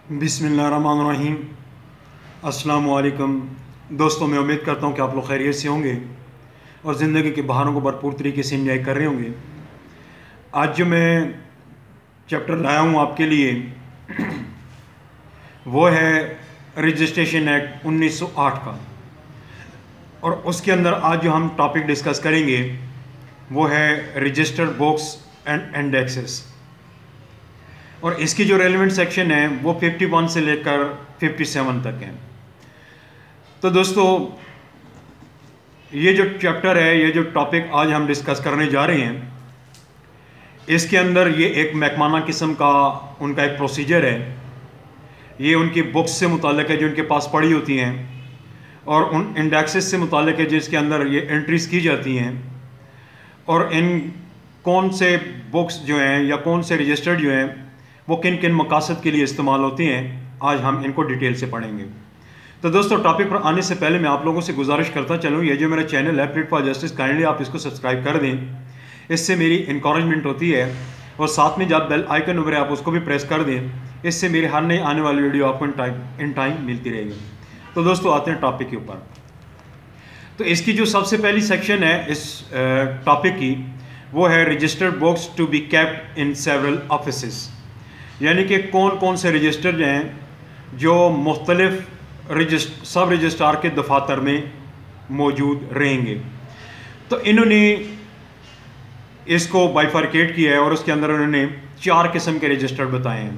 बिस्मिल्लाहिर्रहमानिर्रहीम। अस्सलाम वालेकुम दोस्तों, मैं उम्मीद करता हूँ कि आप लोग खैरियत से होंगे और ज़िंदगी के बहारों को भरपूर तरीके से एंजॉय कर रहे होंगे। आज जो मैं चैप्टर लाया हूँ आपके लिए वो है रजिस्ट्रेशन एक्ट 1908 का, और उसके अंदर आज जो हम टॉपिक डिस्कस करेंगे वो है रजिस्टर्ड बुक्स एंड इंडेक्सेस। और इसकी जो रेलिवेंट सेक्शन है वो 51 से लेकर 57 तक है। तो दोस्तों, ये जो चैप्टर है, ये जो टॉपिक आज हम डिस्कस करने जा रहे हैं, इसके अंदर ये एक महकमाना किस्म का उनका एक प्रोसीजर है। ये उनकी बुक्स से मुताल्लिक है जो उनके पास पड़ी होती हैं, और उन इंडेक्सेस से मुताल्लिक है जिसके अंदर ये एंट्रीज़ की जाती हैं, और इन कौन से बुक्स जो हैं या कौन से रजिस्टर्ड जो हैं वो किन किन मकासद के लिए इस्तेमाल होती हैं, आज हम इनको डिटेल से पढ़ेंगे। तो दोस्तों, टॉपिक पर आने से पहले मैं आप लोगों से गुजारिश करता चलूँ, ये जो मेरा चैनल है प्लेट फॉर जस्टिस, काइंडली आप इसको सब्सक्राइब कर दें। इससे मेरी इंकरेजमेंट होती है, और साथ में जब बेल आइकन उभरे आप उसको भी प्रेस कर दें। इससे मेरी हर नई आने वाली वीडियो आपको इन टाइम मिलती रहेगी। तो दोस्तों, आते हैं टॉपिक के ऊपर। तो इसकी जो सबसे पहली सेक्शन है इस टॉपिक की, वो है registered books to be kept in several offices. यानी कि कौन कौन से रजिस्टर हैं जो मुख्तलिफ सब रजिस्ट्रार के दफातर में मौजूद रहेंगे। तो इन्होंने इसको बाइफरकेट किया है, और उसके अंदर उन्होंने 4 किस्म के रजिस्टर बताए हैं।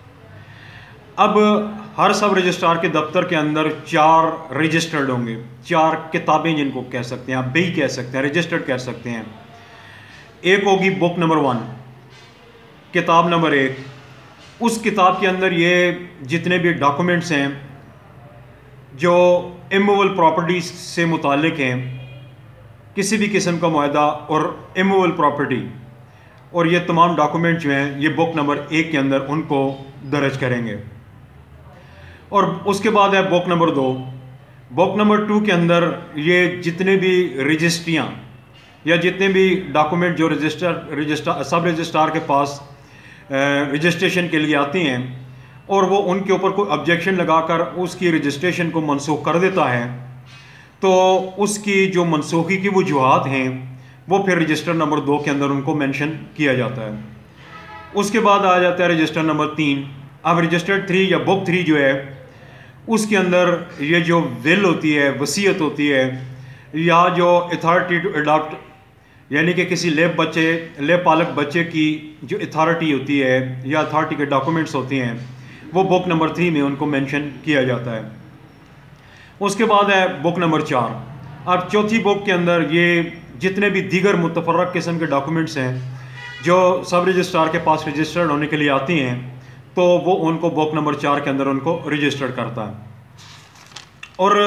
अब हर सब रजिस्ट्रार के दफ्तर के अंदर 4 रजिस्टर्ड होंगे, 4 किताबें जिनको कह सकते हैं, आप बही कह सकते हैं, रजिस्टर्ड कह सकते हैं। एक होगी बुक नंबर 1, किताब नंबर 1। उस किताब के अंदर ये जितने भी डॉक्यूमेंट्स हैं जो इमूवेबल प्रॉपर्टीज से मुताल्लिक हैं, किसी भी किस्म का मुआहदा और इमूवेबल प्रॉपर्टी, और ये तमाम डॉक्यूमेंट जो हैं ये बुक नंबर 1 के अंदर उनको दर्ज करेंगे। और उसके बाद है बुक नंबर 2। बुक नंबर 2 के अंदर ये जितने भी रजिस्ट्रियाँ या जितने भी डॉक्यूमेंट जो सब रजिस्ट्रार के पास रजिस्ट्रेशन के लिए आती हैं, और वो उनके ऊपर कोई ऑब्जेक्शन लगाकर उसकी रजिस्ट्रेशन को मनसूख कर देता है, तो उसकी जो मनसूखी की वजूहात हैं वो फिर रजिस्टर नंबर 2 के अंदर उनको मेंशन किया जाता है। उसके बाद आ जाता है रजिस्टर नंबर 3। अब रजिस्टर 3 या बुक 3 जो है, उसके अंदर ये जो विल होती है, वसीयत होती है, या जो अथॉरिटी टू अडॉप्ट, यानी कि किसी ले पालक बच्चे की जो अथॉरिटी होती है या अथॉरिटी के डॉक्यूमेंट्स होते हैं, वो बुक नंबर 3 में उनको मेंशन किया जाता है। उसके बाद है बुक नंबर 4। अब चौथी बुक के अंदर ये जितने भी दीगर मुतफर्रक किस्म के डॉक्यूमेंट्स हैं जो सब रजिस्ट्रार के पास रजिस्टर्ड होने के लिए आती हैं, तो वो उनको बुक नंबर 4 के अंदर उनको रजिस्टर्ड करता है। और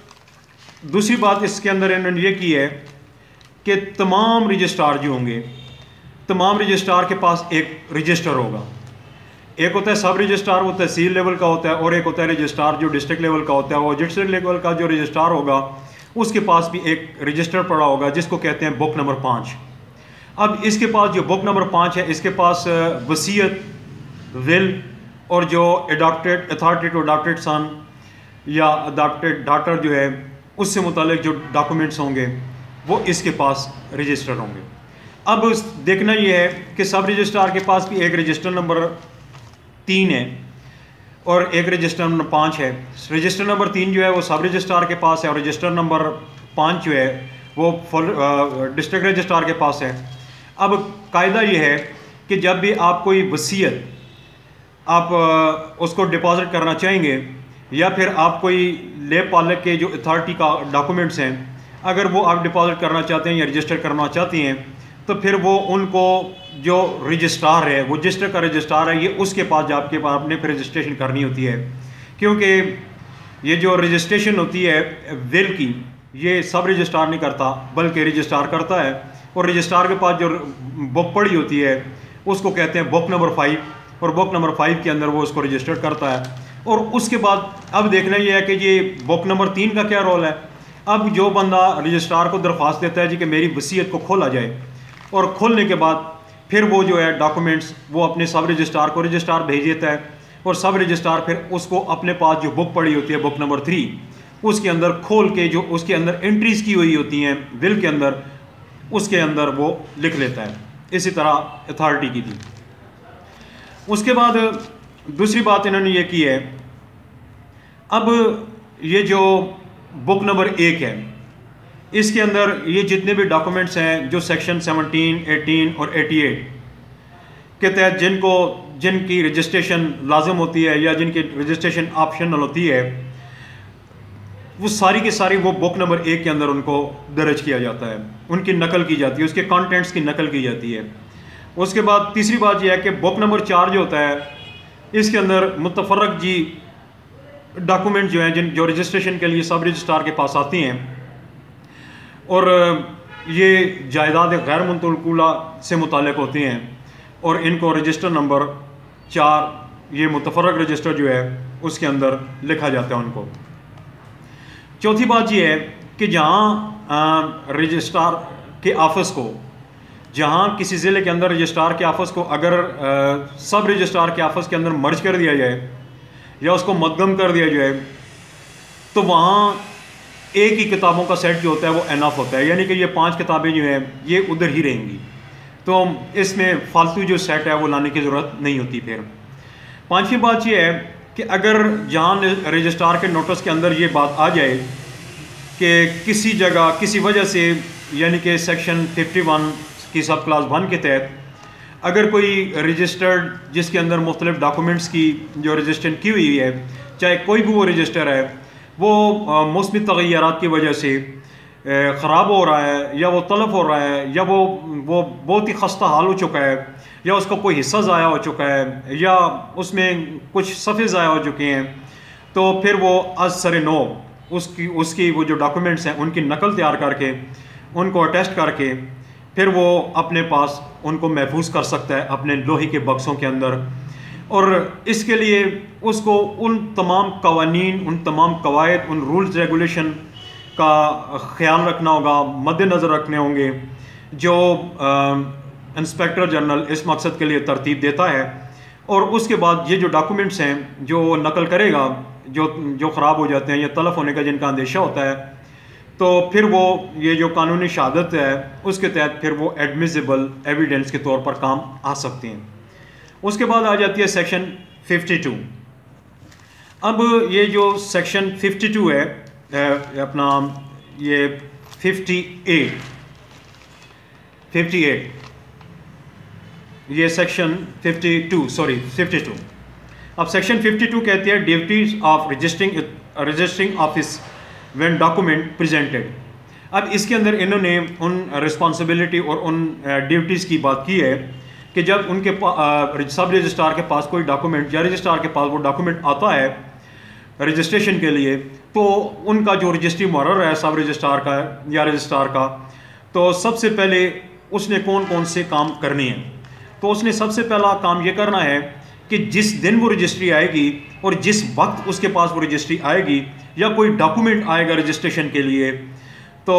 दूसरी बात इसके अंदर इन्होंने ये की है कि तमाम रजिस्ट्रार जो होंगे, तमाम रजिस्ट्रार के पास एक रजिस्टर होगा। एक होता है सब रजिस्ट्रार, वो तहसील लेवल का होता है, और एक होता है रजिस्ट्रार जो डिस्ट्रिक्ट लेवल का होता है। वो डिस्ट्रिक्ट लेवल का जो रजिस्ट्रार होगा उसके पास भी एक रजिस्टर पड़ा होगा जिसको कहते हैं बुक नंबर 5। अब इसके पास जो बुक नंबर 5 है, इसके पास वसीयत, विल, और जो adopted authority to adopted son या अडॉप्टेड डॉटर जो है, उससे मुतालिक जो डॉक्यूमेंट्स होंगे वो इसके पास रजिस्टर होंगे। अब देखना ये है कि सब रजिस्ट्रार के पास भी एक रजिस्टर नंबर 3 है और एक रजिस्टर नंबर 5 है। रजिस्टर नंबर 3 जो है वो सब रजिस्ट्रार के पास है, और रजिस्टर नंबर 5 जो है वो डिस्ट्रिक्ट रजिस्ट्रार के पास है। अब कायदा ये है कि जब भी आप कोई वसीयत आप उसको डिपॉजिट करना चाहेंगे, या फिर आप कोई ले पालक के जो अथॉरिटी का डॉक्यूमेंट्स हैं, अगर वो आप डिपॉजिट करना चाहते हैं या रजिस्टर करना चाहती हैं, तो फिर वो उनको जो रजिस्ट्रार है, वो रजिस्टर का रजिस्ट्रार है, ये उसके पास जाके आपने फिर रजिस्ट्रेशन करनी होती है। क्योंकि ये जो रजिस्ट्रेशन होती है विल की, ये सब रजिस्ट्रार नहीं करता बल्कि रजिस्ट्रार करता है, और रजिस्ट्रार के पास जो बुक पड़ी होती है उसको कहते हैं बुक नंबर 5, और बुक नंबर 5 के अंदर वो उसको रजिस्टर करता है। और उसके बाद अब देखना ये है कि ये बुक नंबर 3 का क्या रोल है। अब जो बंदा रजिस्ट्रार को दरख्वास्त देता है जी कि मेरी वसीयत को खोला जाए, और खोलने के बाद फिर वो जो है डॉक्यूमेंट्स वो अपने सब रजिस्ट्रार को रजिस्ट्रार भेज देता है, और सब रजिस्ट्रार फिर उसको अपने पास जो बुक पड़ी होती है, बुक नंबर 3, उसके अंदर खोल के जो उसके अंदर एंट्रीज की हुई होती हैं विल के अंदर, उसके अंदर वो लिख लेता है। इसी तरह अथॉरिटी की थी। उसके बाद दूसरी बात इन्होंने ये की है, अब ये जो बुक नंबर 1 है, इसके अंदर ये जितने भी डॉक्यूमेंट्स हैं जो सेक्शन 17, 18 और 88 के तहत जिनकी रजिस्ट्रेशन लाजम होती है या जिनकी रजिस्ट्रेशन ऑप्शनल होती है, वो सारी की सारी वो बुक नंबर 1 के अंदर उनको दर्ज किया जाता है, उनकी नकल की जाती है, उसके कंटेंट्स की नकल की जाती है। उसके बाद तीसरी बात यह है कि बुक नंबर 4 जो होता है, इसके अंदर मुतफर्रक जी डॉक्यूमेंट जो हैं जो रजिस्ट्रेशन के लिए सब रजिस्ट्रार के पास आती हैं, और ये जायदाद गैर मुंतकुला से मुताल्लिक़ होती हैं, और इनको रजिस्टर नंबर 4 ये मुतफर्रक रजिस्टर जो है उसके अंदर लिखा जाता है उनको। चौथी बात यह है कि जहाँ रजिस्ट्रार के ऑफिस को, जहाँ किसी ज़िले के अंदर रजिस्ट्रार के ऑफिस को अगर सब रजिस्ट्रार के ऑफिस के अंदर मर्ज कर दिया जाए या उसको मद्गम कर दिया जाए, तो वहाँ एक ही किताबों का सेट जो होता है वो एनफ होता है, यानी कि ये 5 किताबें जो हैं ये उधर ही रहेंगी, तो इसमें फालतू जो सेट है वो लाने की ज़रूरत नहीं होती। फिर पांचवी बात ये है कि अगर जहाँ रजिस्ट्रार के नोटिस के अंदर ये बात आ जाए कि किसी जगह किसी वजह से, यानी कि सेक्शन 51 की सब क्लास 1 के तहत अगर कोई रजिस्टर्ड जिसके अंदर मुख्तलिफ डॉक्यूमेंट्स की जो रजिस्ट्रेशन की हुई है, चाहे कोई भी वो रजिस्टर है, वो मौसमी तग़य्युरात की वजह से ख़राब हो रहा है या वो तलफ हो रहा है या वो बहुत ही खस्ता हाल हो चुका है या उसका कोई हिस्सा ज़ाया हो चुका है या उसमें कुछ सफ़े ज़ाया हो चुके हैं, तो फिर वो असर नो उसकी वो जो डॉक्यूमेंट्स हैं उनकी नकल तैयार करके उनको अटेस्ट करके फिर वो अपने पास उनको महफूज कर सकता है अपने लोहे के बक्सों के अंदर। और इसके लिए उसको उन तमाम कवानीन, उन तमाम कवायद, उन रूल्स रेगुलेशन का ख्याल रखना होगा, मद्देनज़र रखने होंगे जो इंस्पेक्टर जनरल इस मकसद के लिए तरतीब देता है। और उसके बाद ये जो डॉक्यूमेंट्स हैं जो नकल करेगा, जो ख़राब हो जाते हैं या तलफ होने का जिनका अंदेशा होता है, तो फिर वो ये जो कानूनी शहादत है उसके तहत फिर वो एडमिसिबल एविडेंस के तौर पर काम आ सकते हैं। उसके बाद आ जाती है सेक्शन 52। अब ये जो सेक्शन 52 है अपना ये 58 ये सेक्शन 52। अब सेक्शन 52 कहते हैं duties of registering office when document presented. अब इसके अंदर इन्होंने उन रिस्पॉन्सिबिलिटी और उन ड्यूटीज़ की बात की है कि जब उनके सब रजिस्ट्रार के पास कोई डॉक्यूमेंट या रजिस्ट्रार के पास वो डॉक्यूमेंट आता है रजिस्ट्रेशन के लिए, तो उनका जो रजिस्ट्री मुकर्रर है सब रजिस्ट्रार का या रजिस्ट्रार का, तो सबसे पहले उसने कौन कौन से काम करने हैं। तो उसने सबसे पहला काम ये करना है कि जिस दिन वो रजिस्ट्री आएगी और जिस वक्त उसके पास वो रजिस्ट्री आएगी या कोई डॉक्यूमेंट आएगा रजिस्ट्रेशन के लिए, तो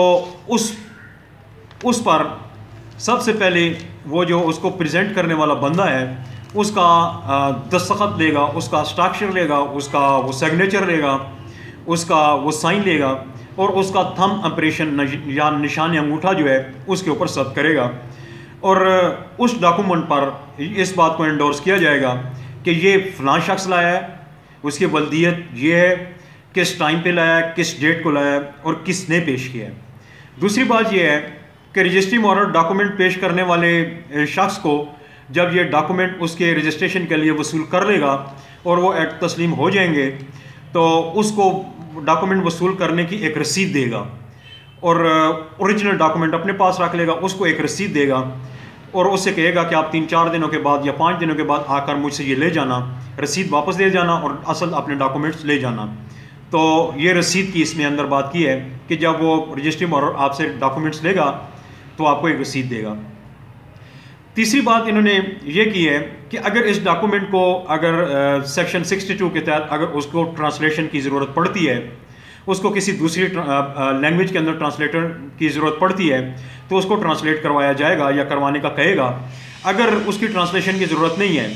उस पर सबसे पहले वो जो उसको प्रेजेंट करने वाला बंदा है उसका दस्तखत लेगा, उसका स्टाक्षर लेगा, उसका वो सिग्नेचर लेगा, उसका वो साइन लेगा और उसका थंब इंप्रेशन या निशान अंगूठा जो है उसके ऊपर सब करेगा। और उस डॉक्यूमेंट पर इस बात को एंडोर्स किया जाएगा कि ये फ़लाँ शख्स लाया है, उसकी वल्दियत ये है, किस टाइम पे लाया है, किस डेट को लाया है और किसने पेश किया है। दूसरी बात यह है कि रजिस्ट्री मुकर्रर डॉक्यूमेंट पेश करने वाले शख्स को जब ये डॉक्यूमेंट उसके रजिस्ट्रेशन के लिए वसूल कर लेगा और वो एक्ट तस्लीम हो जाएंगे, तो उसको डॉक्यूमेंट वसूल करने की एक रसीद देगा और ओरिजिनल डॉक्यूमेंट अपने पास रख लेगा, उसको एक रसीद देगा और उससे कहेगा कि आप 3-4 दिनों के बाद या 5 दिनों के बाद आकर मुझसे ये ले जाना, रसीद वापस दे जाना और असल अपने डॉक्यूमेंट्स ले जाना। तो ये रसीद की इसमें अंदर बात की है कि जब वो रजिस्ट्री मुकर्रर आपसे डॉक्यूमेंट्स लेगा तो आपको एक रसीद देगा। तीसरी बात इन्होंने ये की है कि अगर इस डॉक्यूमेंट को अगर सेक्शन 62 के तहत अगर उसको ट्रांसलेशन की ज़रूरत पड़ती है, उसको किसी दूसरी लैंग्वेज के अंदर ट्रांसलेटर की ज़रूरत पड़ती है, तो उसको ट्रांसलेट करवाया जाएगा या करवाने का कहेगा। अगर उसकी ट्रांसलेशन की ज़रूरत नहीं है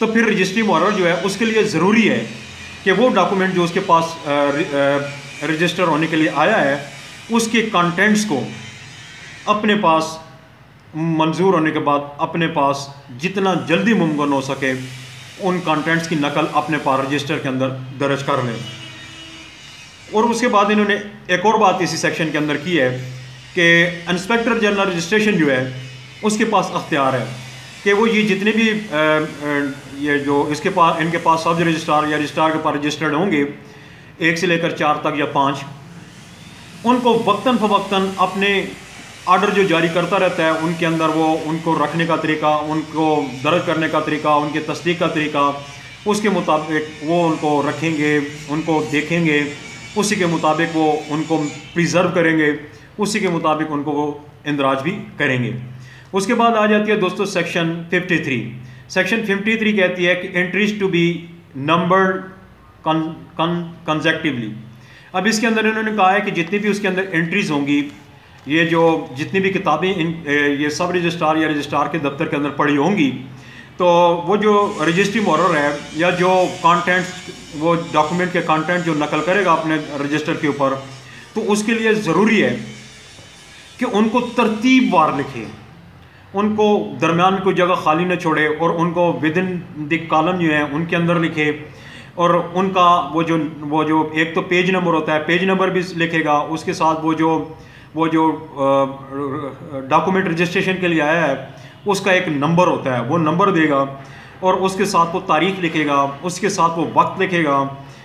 तो फिर रजिस्ट्री मुहर्रर जो है उसके लिए ज़रूरी है कि वो डॉक्यूमेंट जो उसके पास रजिस्टर होने के लिए आया है उसके कंटेंट्स को अपने पास मंजूर होने के बाद अपने पास जितना जल्दी मुमकिन हो सके उन कंटेंट्स की नकल अपने पास रजिस्टर के अंदर दर्ज कर लें। और उसके बाद इन्होंने एक और बात इसी सेक्शन के अंदर की है कि इंस्पेक्टर जनरल रजिस्ट्रेशन जो है उसके पास अख्तियार है कि वो ये जितने भी ये जो इनके पास सब रजिस्ट्रार या रजिस्ट्रार के पास रजिस्टर्ड होंगे 1 से लेकर 4 तक या 5, उनको वक्तन फवक्तन अपने आर्डर जो जारी करता रहता है उनके अंदर वो उनको रखने का तरीका, उनको दर्ज करने का तरीका, उनके तस्दीक का तरीका, उसके मुताबिक वो उनको रखेंगे, उनको देखेंगे, उसी के मुताबिक वो उनको प्रिजर्व करेंगे, उसी के मुताबिक उनको वो इंदराज भी करेंगे। उसके बाद आ जाती है दोस्तों सेक्शन 53। सेक्शन 53 कहती है कि entries to be numbered consecutively. अब इसके अंदर इन्होंने कहा है कि जितनी भी उसके अंदर एंट्रीज होंगी, ये जो जितनी भी किताबें ये सब रजिस्ट्रार या रजिस्ट्रार के दफ्तर के अंदर पड़ी होंगी, तो वो जो रजिस्ट्री मुहर्रर है या जो कंटेंट वो डॉक्यूमेंट के कंटेंट जो नकल करेगा अपने रजिस्टर के ऊपर, तो उसके लिए ज़रूरी है कि उनको तरतीब वार लिखे, उनको दरमियान में कोई जगह खाली न छोड़े और उनको विद इन द कॉलम जो है उनके अंदर लिखे। और उनका वो जो एक तो पेज नंबर होता है, पेज नंबर भी लिखेगा, उसके साथ वो जो डॉक्यूमेंट रजिस्ट्रेशन के लिए आया है उसका एक नंबर होता है, वो नंबर देगा और उसके साथ वो तारीख लिखेगा, उसके साथ वो वक्त लिखेगा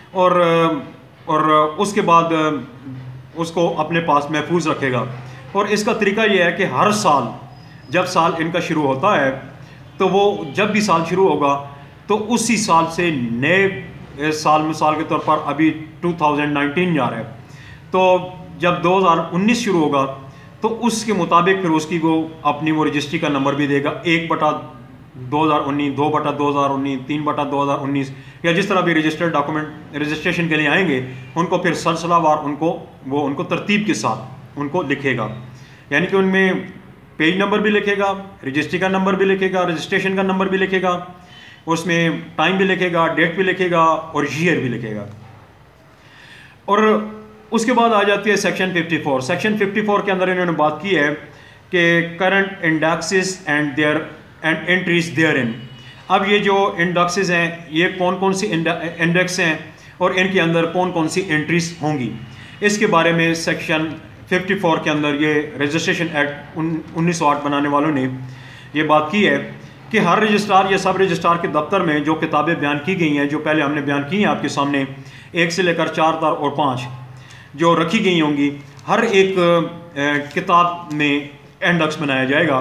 और उसके बाद उसको अपने पास महफूज रखेगा। और इसका तरीका ये है कि हर साल जब साल इनका शुरू होता है तो वो जब भी साल शुरू होगा तो उसी साल से नए साल, मिसाल के तौर पर अभी 2019 जा रहा है, तो जब 2019 शुरू होगा तो उसके मुताबिक फिर उसकी वो अपनी वो रजिस्ट्री का नंबर भी देगा, 1/2019, 2/2019, 3/2019 या जिस तरह भी रजिस्टर्ड डॉक्यूमेंट रजिस्ट्रेशन के लिए आएंगे उनको फिर सिलसिलावार उनको तरतीब के साथ उनको लिखेगा। यानी कि उनमें पेज नंबर भी लिखेगा, रजिस्ट्री का नंबर भी लिखेगा, रजिस्ट्रेशन का नंबर भी लिखेगा, उसमें टाइम भी लिखेगा, डेट भी लिखेगा और ईयर भी लिखेगा। और उसके बाद आ जाती है सेक्शन 54। सेक्शन 54 के अंदर इन्होंने बात की है कि current indexes and entries therein. अब ये जो इंडेक्सेस हैं ये कौन कौन सी इंडेक्स हैं और इनके अंदर कौन कौन सी एंट्रीज होंगी, इसके बारे में सेक्शन 54 के अंदर ये रजिस्ट्रेशन एक्ट 1908 बनाने वालों ने ये बात की है कि हर रजिस्ट्रार या सब रजिस्ट्रार के दफ्तर में जो किताबें बयान की गई हैं, जो पहले हमने बयान की हैं आपके सामने, 1 से लेकर 4 और 5 जो रखी गई होंगी, हर एक किताब में इंडेक्स बनाया जाएगा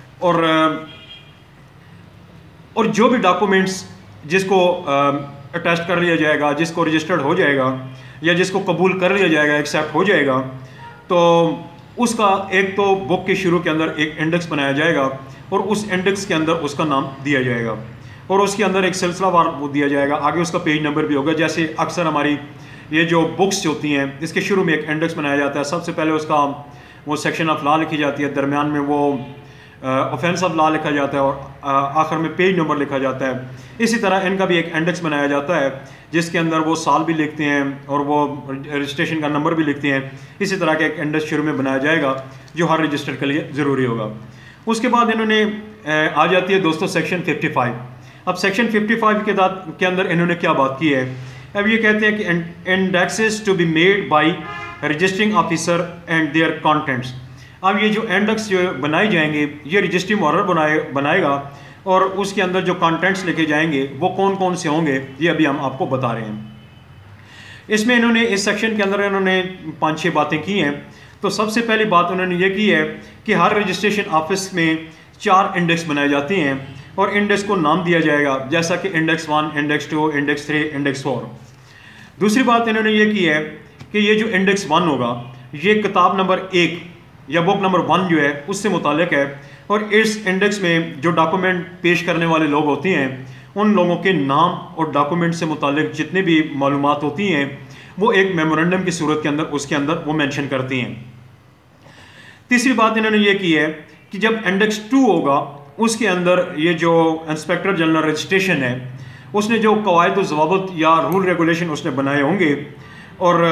और जो भी डॉक्यूमेंट्स जिसको अटैच कर लिया जाएगा, जिसको रजिस्टर्ड हो जाएगा या जिसको कबूल कर लिया जाएगा, एक्सेप्ट हो जाएगा, तो उसका एक तो बुक के शुरू के अंदर एक इंडेक्स बनाया जाएगा और उस इंडेक्स के अंदर उसका नाम दिया जाएगा और उसके अंदर एक सिलसिलावार वो दिया जाएगा, आगे उसका पेज नंबर भी होगा। जैसे अक्सर हमारी ये जो बुक्स होती हैं इसके शुरू में एक इंडेक्स बनाया जाता है, सबसे पहले उसका वो सेक्शन ऑफ लॉ लिखी जाती है, दरमियान में वो ऑफेंस ऑफ लॉ लिखा जाता है और आखिर में पेज नंबर लिखा जाता है। इसी तरह इनका भी एक इंडेक्स बनाया जाता है जिसके अंदर वो साल भी लिखते हैं और वो रजिस्ट्रेशन का नंबर भी लिखते हैं। इसी तरह का एक इंडेक्स शुरू में बनाया जाएगा जो हर रजिस्टर के लिए ज़रूरी होगा। उसके बाद इन्होंने आ जाती है दोस्तों सेक्शन 55। अब सेक्शन 55 के अंदर इन्होंने क्या बात की है, अब ये कहते हैं कि indexes to be made by registering officer and their contents. अब ये जो इंडेक्स जो बनाए जाएंगे ये रजिस्ट्री मुहर्रर बनाएगा और उसके अंदर जो कंटेंट्स लिखे जाएंगे वो कौन कौन से होंगे ये अभी हम आपको बता रहे हैं। इसमें इन्होंने इस सेक्शन के अंदर इन्होंने 5-6 बातें की हैं। तो सबसे पहली बात उन्होंने ये की है कि हर रजिस्ट्रेशन ऑफिस में 4 इंडेक्स बनाए जाते हैं और इंडेक्स को नाम दिया जाएगा, जैसा कि इंडेक्स 1, इंडेक्स 2, इंडेक्स 3, इंडेक्स 4। दूसरी बात इन्होंने ये की है कि ये जो इंडेक्स 1 होगा ये किताब नंबर 1 या बुक नंबर 1 जो है उससे मुतालिक है और इस इंडेक्स में जो डॉक्यूमेंट पेश करने वाले लोग होते हैं उन लोगों के नाम और डॉक्यूमेंट से मुतालिक जितने भी मालूमात होती हैं वो एक मेमोरेंडम की सूरत के अंदर उसके अंदर वो मेंशन करती हैं। तीसरी बात इन्होंने ये की है कि जब इंडेक्स 2 होगा उसके अंदर ये जो इंस्पेक्टर जनरल रजिस्ट्रेशन है उसने जो कवायद व ज़वाबित या रूल रेगुलेशन उसने बनाए होंगे, और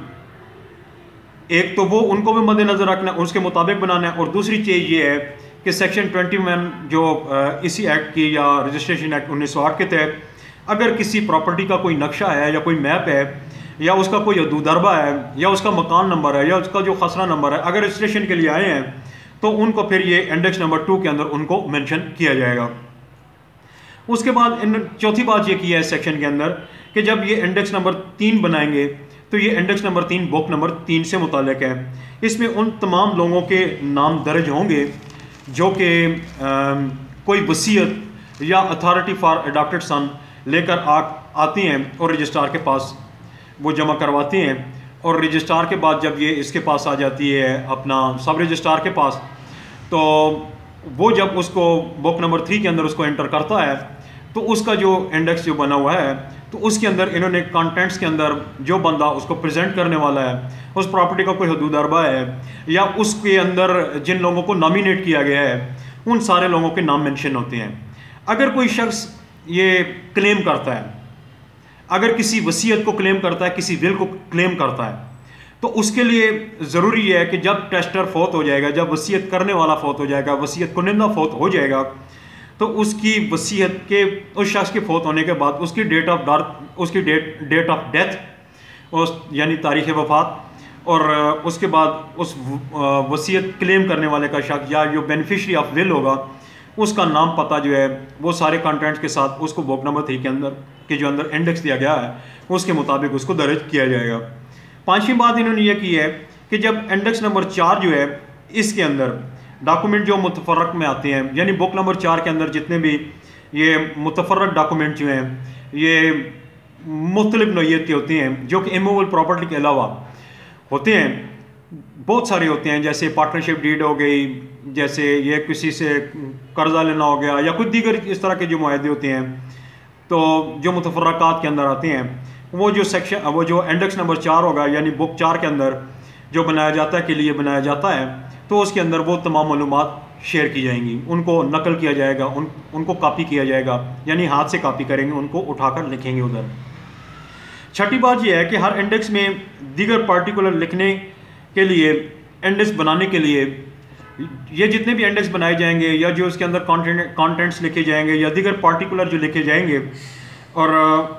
एक तो वो उनको भी मद्देनज़र रखना, उसके मुताबिक बनाना है, और दूसरी चीज़ ये है कि सेक्शन 21 जो इसी एक्ट की या रजिस्ट्रेशन एक्ट 1908 के तहत अगर किसी प्रॉपर्टी का कोई नक्शा है या कोई मैप है या उसका कोई हदूदरबा है या उसका मकान नंबर है या उसका जो खसरा नंबर है, अगर रजिस्ट्रेशन के लिए आए हैं तो उनको फिर ये इंडेक्स नंबर 2 के अंदर उनको मेंशन किया जाएगा। उसके बाद चौथी बात ये की है सेक्शन के अंदर कि जब ये इंडेक्स नंबर 3 बनाएंगे तो ये इंडेक्स नंबर 3 बुक नंबर 3 से मुताल्लिक है। इसमें उन तमाम लोगों के नाम दर्ज होंगे जो कि कोई वसीयत या अथॉरिटी फॉर अडॉप्टेड सन लेकर आती हैं और रजिस्ट्रार के पास वो जमा करवाती हैं, और रजिस्ट्रार के बाद जब ये इसके पास आ जाती है अपना सब रजिस्ट्रार के पास, तो वो जब उसको बुक नंबर 3 के अंदर उसको एंटर करता है तो उसका जो इंडेक्स जो बना हुआ है तो उसके अंदर इन्होंने कंटेंट्स के अंदर जो बंदा उसको प्रेजेंट करने वाला है, उस प्रॉपर्टी का कोई हदूद अरबा है या उसके अंदर जिन लोगों को नॉमिनेट किया गया है उन सारे लोगों के नाम मेंशन होते हैं। अगर कोई शख्स ये क्लेम करता है, अगर किसी वसीयत को क्लेम करता है, किसी विल को क्लेम करता है, तो उसके लिए ज़रूरी है कि जब टेस्टर फौत हो जाएगा, जब वसीयत करने वाला फौत हो जाएगा, वसीयत कुनिंदा फौत हो जाएगा, तो उसकी वसीयत के उस शख्स के फौत होने के बाद उसकी डेट ऑफ बर्थ, उसकी डेट ऑफ डेथ, उस यानी तारीख़ वफ़ात, और उसके बाद उस वसीयत क्लेम करने वाले का शख्स या जो बेनिफिशरी ऑफ विल होगा उसका नाम पता जो है वो सारे कंटेंट्स के साथ उसको बुक नंबर 3 के अंदर के जो अंदर इंडेक्स दिया गया है उसके मुताबिक उसको दर्ज किया जाएगा। पांचवी बात इन्होंने ये की है कि जब इंडेक्स नंबर 4 जो है इसके अंदर डॉक्यूमेंट जो मुतफर्रक में आते हैं, यानी बुक नंबर 4 के अंदर जितने भी ये मुतफर्रक डॉक्यूमेंट जो हैं ये मुख्तलिफ नौइयत के होते हैं जो कि इमूवेबल प्रॉपर्टी के अलावा होते हैं, बहुत सारे होते हैं, जैसे पार्टनरशिप डीड हो गई, जैसे ये किसी से कर्जा लेना हो गया या कुछ दीगर इस तरह के जो मुआहदे होते हैं, तो जो मुतफर्रकात के अंदर आते हैं वो जो सेक्शन वो जो इंडेक्स नंबर 4 होगा यानी बुक 4 के अंदर जो बनाया जाता है के लिए बनाया जाता है, तो उसके अंदर वो तमाम मालूमात शेयर की जाएंगी, उनको नकल किया जाएगा, उनको कॉपी किया जाएगा, यानी हाथ से कॉपी करेंगे, उनको उठाकर लिखेंगे उधर। छठी बात यह है कि हर इंडेक्स में दीगर पार्टिकुलर लिखने के लिए, इंडेक्स बनाने के लिए ये जितने भी इंडेक्स बनाए जाएंगे या जो उसके अंदर कंटेंट्स लिखे जाएंगे या दीगर पार्टिकुलर जो लिखे जाएंगे, और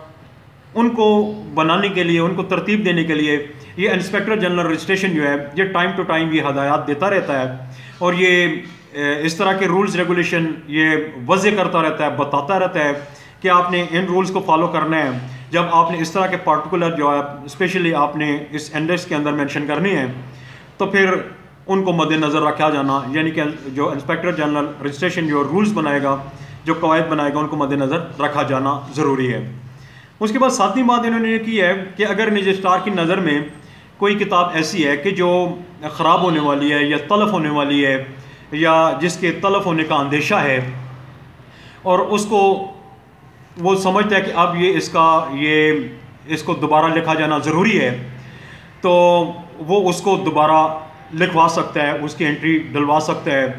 उनको बनाने के लिए, उनको तरतीब देने के लिए ये इंस्पेक्टर जनरल रजिस्ट्रेशन जो है ये टाइम टू टाइम ये हदायत देता रहता है, और ये इस तरह के रूल्स रेगुलेशन ये वज़े करता रहता है, बताता रहता है कि आपने इन रूल्स को फॉलो करना है। जब आपने इस तरह के पार्टिकुलर जो है स्पेशली आपने इस इंडेक्स के अंदर मेंशन करनी है तो फिर उनको मद्देनज़र रखा जाना, यानी कि जो इंस्पेक्टर जनरल रजिस्ट्रेशन जो रूल्स बनाएगा, जो कवायद बनाएगा, उनको मद्देनज़र रखा जाना ज़रूरी है। उसके बाद सातवीं बात इन्होंने ये की है कि अगर रजिस्ट्रार की नज़र में कोई किताब ऐसी है कि जो ख़राब होने वाली है या तलफ़ होने वाली है या जिसके तलफ़ होने का अंदेशा है और उसको वो समझता है कि अब इसको दोबारा लिखा जाना ज़रूरी है, तो वो उसको दोबारा लिखवा सकता है, उसकी एंट्री डलवा सकता है,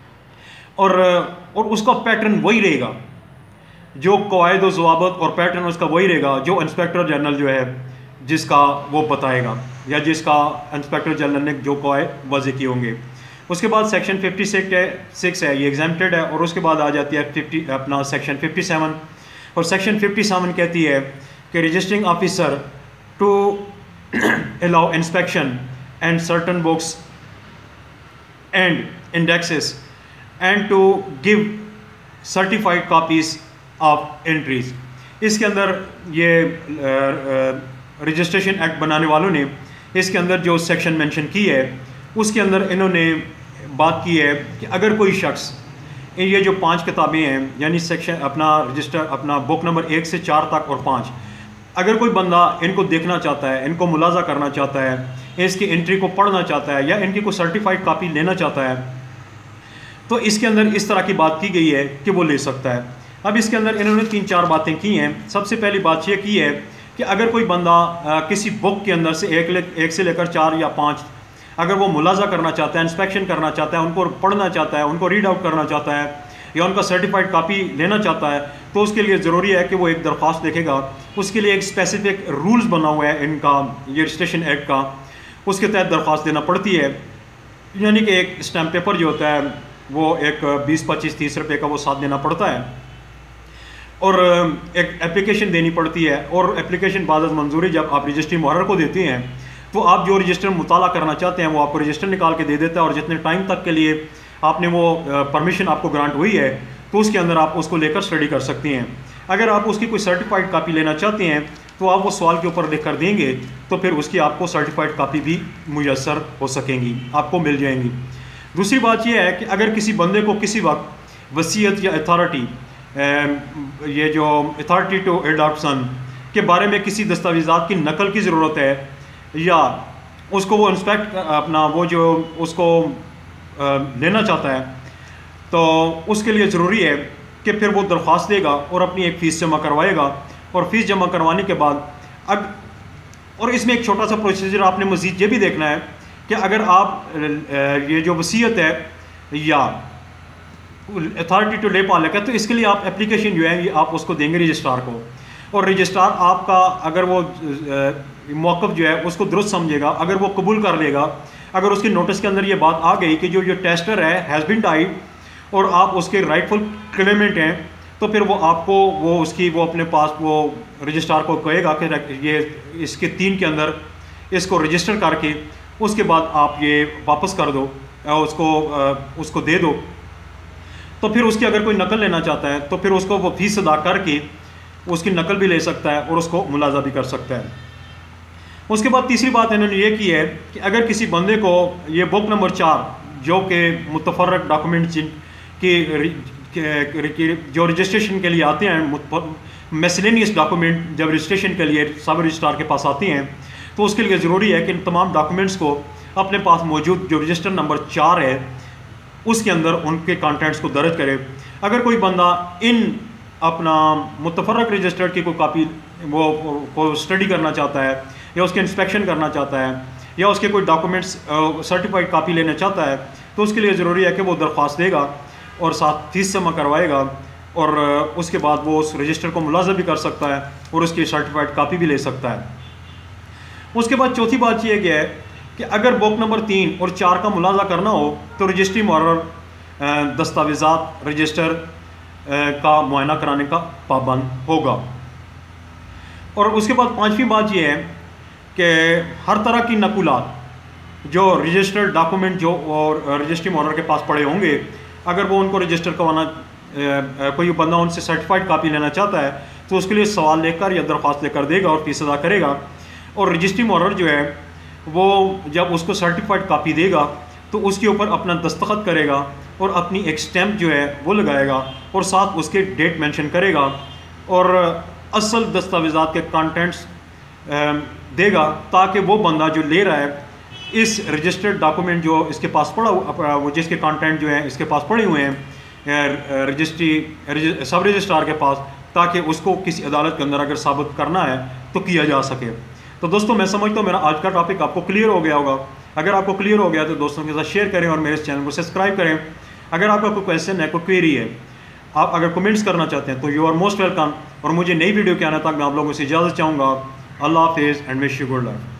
और उसका पैटर्न वही रहेगा, जो कवायद व ज़वाबित और पैटर्न उसका वही रहेगा जो इंस्पेक्टर जनरल जो है जिसका वो बताएगा या जिसका इंस्पेक्टर जनरल ने जो कवायद वज़े किए होंगे। उसके बाद सेक्शन 56 है, ये एग्जेम्प्टेड है, और उसके बाद आ जाती है अपना सेक्शन 57, और सेक्शन 57 कहती है कि registering officer to allow inspection and certain books and indexes and to give certified copies of entries. इसके अंदर ये रजिस्ट्रेशन एक्ट बनाने वालों ने इसके अंदर जो सेक्शन मेंशन की है उसके अंदर इन्होंने बात की है कि अगर कोई शख्स ये जो 5 किताबें हैं यानी सेक्शन अपना रजिस्टर अपना बुक नंबर 1 से 4 तक और 5, अगर कोई बंदा इनको देखना चाहता है, इनको मुलाजा करना चाहता है, इसकी एंट्री को पढ़ना चाहता है या इनकी कोई सर्टिफाइड कॉपी लेना चाहता है, तो इसके अंदर इस तरह की बात की गई है कि वो ले सकता है। अब इसके अंदर इन्होंने 3-4 बातें की हैं। सबसे पहली बात ये की है कि अगर कोई बंदा किसी बुक के अंदर से एक से लेकर 4 या 5 अगर वो मुलाजा करना चाहता है, इंस्पेक्शन करना चाहता है, उनको पढ़ना चाहता है, उनको रीड आउट करना चाहता है, या उनका सर्टिफाइड कापी लेना चाहता है, तो उसके लिए ज़रूरी है कि वो एक दरख्वास्त लिखेगा। उसके लिए एक स्पेसिफिक रूल्स बना हुआ है इनका, ये रजिस्ट्रेशन एक्ट का, उसके तहत दरख्वास्त देना पड़ती है। यानी कि एक स्टैम्प पेपर जो होता है वो एक 20-25-30 रुपये का वो साथ देना पड़ता है, और एक एप्लीकेशन देनी पड़ती है। और एप्लीकेशन बाद मंजूरी जब आप रजिस्ट्री मुहर्रर को देते हैं तो आप जो रजिस्टर मुताला करना चाहते हैं वो आपको रजिस्टर निकाल के दे देता है, और जितने टाइम तक के लिए आपने वो परमिशन आपको ग्रांट हुई है तो उसके अंदर आप उसको लेकर स्टडी कर सकती हैं। अगर आप उसकी कोई सर्टिफाइड कापी लेना चाहते हैं तो आप वो सवाल के ऊपर लिख कर देंगे तो फिर उसकी आपको सर्टिफाइड कापी भी मुयस्सर हो सकेंगी, आपको मिल जाएंगी। दूसरी बात यह है कि अगर किसी बंदे को किसी वक्त वसीयत या अथॉरिटी, ये जो अथॉरिटी टू एडॉप्शन के बारे में किसी दस्तावेज़ात की नकल की ज़रूरत है, या उसको वो इंस्पेक्ट अपना वो जो उसको लेना चाहता है, तो उसके लिए ज़रूरी है कि फिर वो दरख्वास्त देगा और अपनी एक फ़ीस जमा करवाएगा। और फ़ीस जमा करवाने के बाद और इसमें एक छोटा सा प्रोसीजर आपने मज़ीद ये भी देखना है कि अगर आप ये जो वसीयत है या अथॉरिटी टू ले पालक है, तो इसके लिए आप एप्लीकेशन जो है ये आप उसको देंगे रजिस्ट्रार को, और रजिस्ट्रार आपका अगर वो मौक़िफ़ जो है उसको दुरुस्त समझेगा, अगर वो कबूल कर लेगा, अगर उसके नोटिस के अंदर ये बात आ गई कि जो टेस्टर है हैज़ बीन डाइड और आप उसके राइटफुल क्लेमेंट हैं, तो फिर वो आपको वो अपने पास वो रजिस्ट्रार को कहेगा कि ये इसके 3 के अंदर इसको रजिस्टर करके उसके बाद आप ये वापस कर दो, उसको दे दो। तो फिर उसकी अगर कोई नकल लेना चाहता है तो फिर उसको वो फ़ीस अदा करके उसकी नकल भी ले सकता है और उसको मुलाजा भी कर सकता है। उसके बाद तीसरी बात इन्होंने ये की है कि अगर किसी बंदे को ये बुक नंबर 4 जो कि मुतफर्रक डॉक्यूमेंट की जो रजिस्ट्रेशन के लिए आते हैं, मिसलेनियस डॉक्यूमेंट जब रजिस्ट्रेशन के लिए सब रजिस्ट्रार के पास आते हैं, तो उसके लिए ज़रूरी है कि इन तमाम डॉक्यूमेंट्स को अपने पास मौजूद जो रजिस्टर नंबर 4 है उसके अंदर उनके कंटेंट्स को दर्ज करे। अगर कोई बंदा इन अपना मुतफर्रक रजिस्टर की कोई कापी वो को स्टडी करना चाहता है या उसके इंस्पेक्शन करना चाहता है या उसके कोई डॉक्यूमेंट्स सर्टिफाइड कापी लेना चाहता है, तो उसके लिए ज़रूरी है कि वो दरख्वास्त देगा और साथ फ़ीस जमा करवाएगा, और उसके बाद वो उस रजिस्टर को मुलाज़ा भी कर सकता है और उसकी सर्टिफाइड कापी भी ले सकता है। उसके बाद चौथी बात यह है कि अगर बुक नंबर 3 और 4 का मुलाज़ा करना हो तो रजिस्ट्री मुहर्रर दस्तावेज़ात रजिस्टर का मुआयना कराने का पाबंद होगा। और उसके बाद 5वीं बात यह है कि हर तरह की नकुलात जो रजिस्टर्ड डॉक्यूमेंट जो और रजिस्ट्री मुहर्रर के पास पड़े होंगे, अगर वो उनको रजिस्टर करवाना कोई बंदा उनसे सर्टिफाइड कापी लेना चाहता है तो उसके लिए सवाल लेकर या दरख्वास्त लेकर देगा और फ़ीस अदा करेगा। और रजिस्ट्री मुहर्रर जो है वो जब उसको सर्टिफाइड कापी देगा तो उसके ऊपर अपना दस्तखत करेगा और अपनी एक स्टैम्प जो है वो लगाएगा और साथ उसके डेट मेंशन करेगा और असल दस्तावेज़ात के कंटेंट्स देगा, ताकि वो बंदा जो ले रहा है इस रजिस्टर्ड डॉक्यूमेंट जो इसके पास पड़ा वो जिसके कंटेंट जो है इसके पास पड़े हुए हैं सब रजिस्ट्रार के पास, ताकि उसको किसी अदालत के अंदर अगर साबित करना है तो किया जा सके। तो दोस्तों मैं समझता हूँ मेरा आज का टॉपिक आपको क्लियर हो गया होगा। अगर आपको क्लियर हो गया तो दोस्तों के साथ शेयर करें और मेरे इस चैनल को सब्सक्राइब करें। अगर आपका कोई क्वेश्चन है, कोई क्वेरी है, आप अगर कमेंट्स करना चाहते हैं तो यू आर मोस्ट वेलकम। और मुझे नई वीडियो के आने तक मैं आप लोगों से इजाज़त चाहूँगा। अल्लाह हाफिज़ and wish you good luck.